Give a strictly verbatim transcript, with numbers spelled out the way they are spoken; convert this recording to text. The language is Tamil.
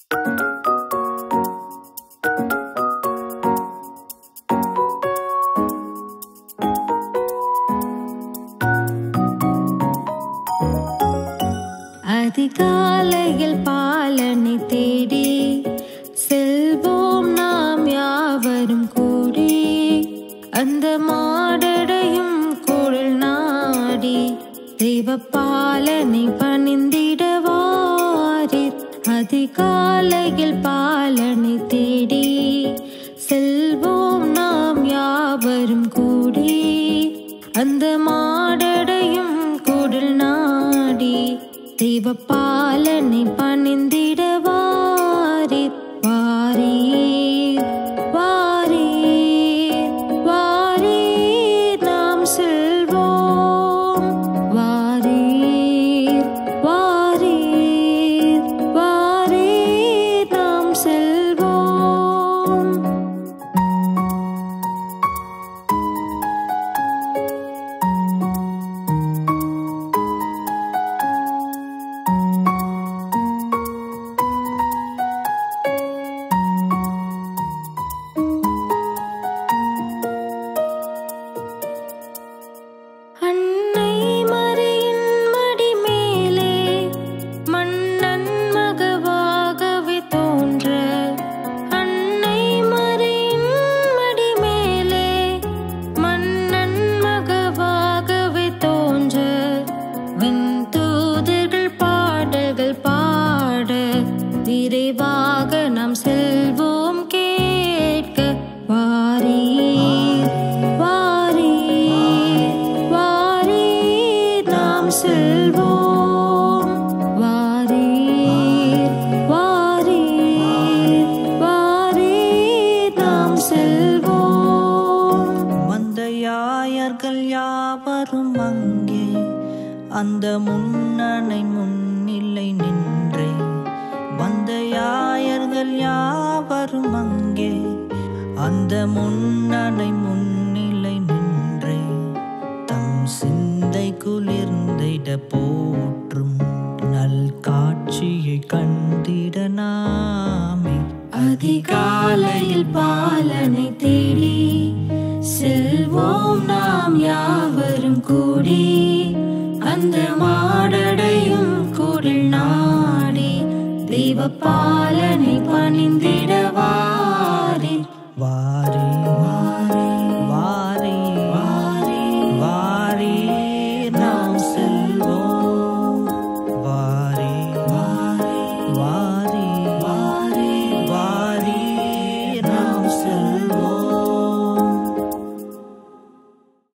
அதிகாலையில் பாலனை தேடி செல்வோம் நாம் யாவரும் கூடி, அந்த மாடடையும் குழல் நாடி தெய்வ பாலனை பணிந்திடவாரீர். அதிகாலையில் பாலனை தேடி செல்வோம் நாம் யாவரும் கூடி, அந்த மாடடையும் குழல் நாடி தெய்வ பாலனை பணிந்திடவாரீர். வாரீர் வாரீர் வாரீர் நாம் செல்வோம். வாரீர் வாரீர் வாரீர் நாம் செல்வோம். அன்னை மரியின் மடி மேலே மன்னன் மகவாகவே தோன்ற, அன்னை மரியின் மடி மேலே மன்னன் மகவாகவே தோன்ற, விண்தூதர்கள் பாடல்கள் பாட விரைவாக நாம் செல்வோம் கேட்க. வாரீர் வாரீர் வாரீர் நாம் செல்வோம். வாரீர் வாரீர் வாரீர் நாம் செல்வோம். மந்தையாயர்கள் யாவரும் அங்கே அந்த முன்னணை முன்னிலை நின்றே. மந்தையாயர்கள் யாவரும் அங்கே அந்த முன்னணை முன்னிலை நின்றே. தம் சிந்தை குளிர்ந்திட போற்றும் நல் காட்சியை கண்டிட நாமே. அதிகாலையில் பாலனை தேடி செல்வோம் நாம் யாவரும் கூடி, அந்த மாடடையும் குழல் நாடி தெய்வ பாலனை